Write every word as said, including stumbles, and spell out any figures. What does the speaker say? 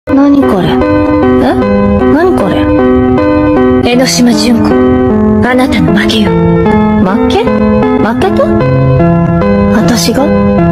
何これ？え？何これ？江ノ島純子、あなたの負けよ。負け？負けた？私が？